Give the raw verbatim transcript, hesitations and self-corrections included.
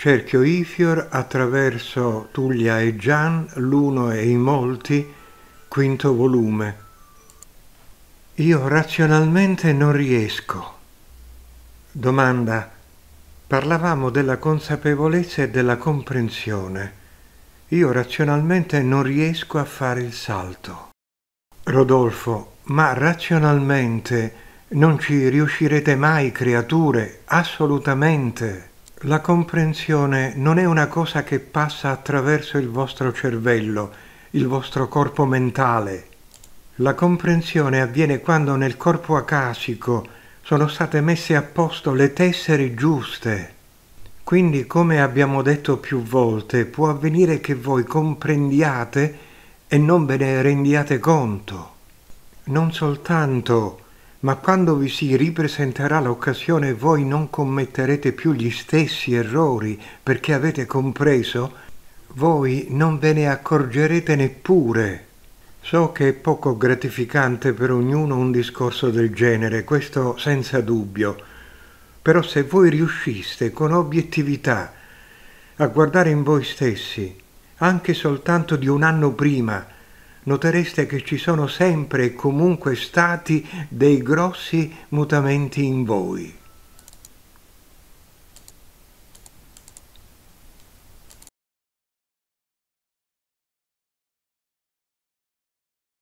Cerchio Ifior attraverso Tullia e Gian, l'uno e i molti, quinto volume. Io razionalmente non riesco. Domanda. Parlavamo della consapevolezza e della comprensione. Io razionalmente non riesco a fare il salto. Rodolfo, ma razionalmente non ci riuscirete mai, creature, assolutamente. La comprensione non è una cosa che passa attraverso il vostro cervello, il vostro corpo mentale. La comprensione avviene quando nel corpo acasico sono state messe a posto le tessere giuste. Quindi, come abbiamo detto più volte, può avvenire che voi comprendiate e non ve ne rendiate conto. Non soltanto, ma quando vi si ripresenterà l'occasione voi non commetterete più gli stessi errori perché avete compreso, voi non ve ne accorgerete neppure. So che è poco gratificante per ognuno un discorso del genere, questo senza dubbio, però se voi riusciste con obiettività a guardare in voi stessi, anche soltanto di un anno prima, notereste che ci sono sempre e comunque stati dei grossi mutamenti in voi.